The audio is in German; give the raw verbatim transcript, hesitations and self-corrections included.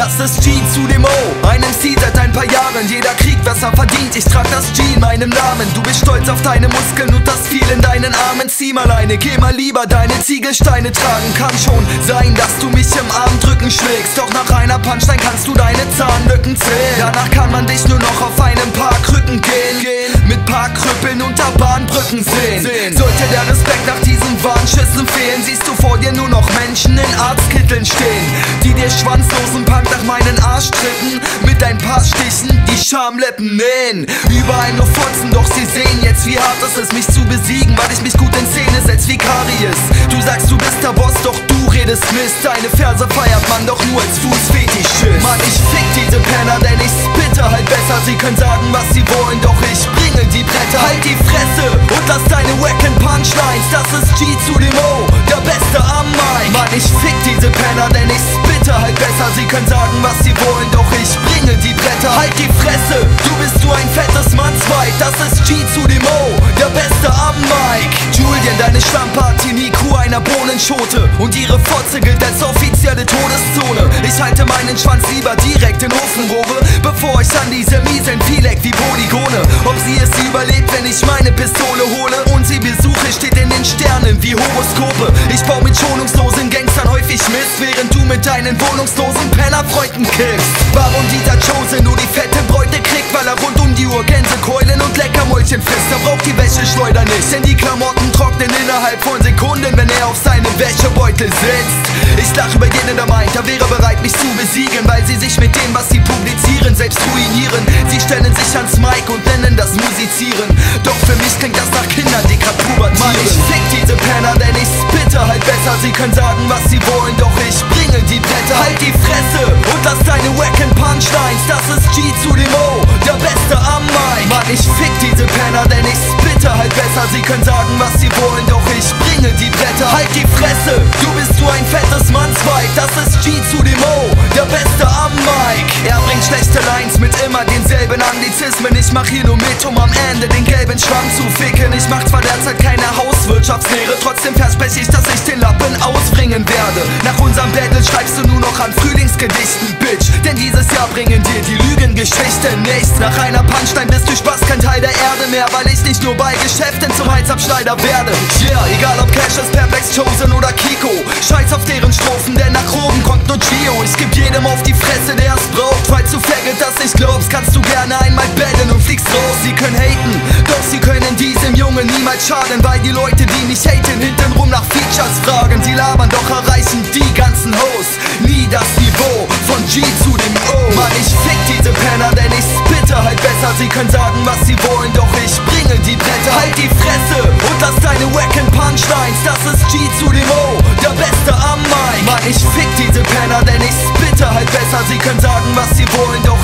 Das ist G zu dem O, ein M C seit ein paar Jahren. Jeder kriegt, was er verdient, ich trag das G in meinem Namen. Du bist stolz auf deine Muskeln und das viel in deinen Armen. Zieh mal eine, geh mal lieber deine Ziegelsteine tragen. Kann schon sein, dass du mich im Armdrücken schlägst, doch nach einer Punchline kannst du deine Zahnlücken zählen. Danach kann man dich nur noch auf einem Parkrücken gehen, mit Parkkrüppeln unter Bahnbrücken sehen. Sollte der Respekt nach diesen Warnschüssen fehlen, siehst du vor dir nur noch Menschen in Arztkitteln stehen, die dir schwanzlosen Punk nach meinen Arsch treten, mit ein paar Stichen die Schamlippen nähen. Überall nur Fotzen, doch sie sehen jetzt, wie hart es ist, mich zu besiegen, weil ich mich gut in Szene setz wie Karies. Du sagst, du bist der Boss, doch du redest Mist. Deine Verse feiert man doch nur als Fußfetischist. Mann, ich fick diese Penner, denn ich spitte halt besser. Sie können sagen, was sie wollen, doch ich bringe die Bretter. Halt die Fresse und lass deine wacken Punchlines. Das ist G zu dem O, der Beste am Mic. Mann, ich fick diese Penner, denn ich spitte halt besser. Sie können sagen, was sie wollen, doch ich bringe die Bretter. Halt die Fresse, du bist so ein fettes Mannsweib. Das ist G zu dem O, der Beste am Mic. Julian, deine Schlampe hat den I Q einer Bohnenschote und ihre Fotze gilt als offizielle Todeszone. Ich halte meinen Schwanz lieber direkt in Ofenrohre, bevor ich an diese miesen Vieh leck wie Polygone. Ob sie es überlebt, wenn ich meine Pistole hole und sie besuche, steht in den Sternen wie Horoskope. Ich bau mit schonungslosen Gangstern häufig Mist, während du mit deinen wohnungslosen Pennerfreunden kippst. Warum Dieter Chose nur die fette Bräute kriegt, weil er rund um die Uhr Gänsekeulen und Leckermäulchen frisst. Er braucht die Wäscheschleuder nicht, denn die Klamotten trocknen innerhalb von Sekunden, wenn er auf seinem Wäschebeutel sitzt. Ich lach über jeden, der meint, er wäre bereit, mich zu besiegen, weil sie sich mit dem, was sie publizieren, selbst ruinieren. Sie stellen sich ans Mic und nennen das Musizieren, doch für mich klingt das nach Kindern, die grad pubertieren. Mann, ich fick diese Penner, denn ich spitte halt besser. Sie können sagen, was sie wollen, doch ich bringe die Bretter. Halt die Fresse und lass deine wacken Punchlines. Das ist G zu dem O, der Beste am Mic. Mann, ich fick diese Penner, denn ich spitte halt besser. Sie können sagen, was sie wollen, doch ich bringe die Bretter. Halt die Fresse, du bist so ein fettes Mannsweib. Das ist G zu dem O, der Beste am Mic. Er bringt schlechte Lines mit immer denselben Anglizismen. Ich mach hier nur mit, um am Ende den gelben Schwamm zu ficken. Ich mach zwar derzeit keine Hauswirtschaftslehre, trotzdem verspreche ich, dass ich den Lappen ausbringen werde. Nach unserem Battle schreibst du nur noch an Frühlingsgedichten, Bitch, denn dieses Jahr bringen dir die Lügengeschichten nichts. Nach einer Punchline bist du Spaß, kein Teil der Erde mehr, weil ich nicht nur bei Geschäften zum Halsabschneider werde. Yeah, egal ob Cassius, Perplex, Chosen oder Kiko, scheiß auf deren Strophen, denn nach oben kommt nur Gio. Ich geb jedem auf die Fresse, der es braucht. Falls du Faggot das nicht glaubst, kannst du gerne einmal bellen und fliegst raus. Sie können haten, doch sie können diesem Jungen niemals schaden, weil die Leute, die mich haten, hintenrum nach Features fragen. Sie labern, doch erreichen die ganzen Hosts nie das Niveau von G zu dem O. Mann, ich fick diese Penner, denn ich spitte halt besser. Sie können sagen, was sie wollen, doch ich bringe die Bretter. Halt die Fresse und lass deine wacken Punchlines. Das ist G zu dem O, der Beste am Mic. Mann, ich fick diese Penner, denn ich spitte halt besser. Sie können sagen, was sie wollen, doch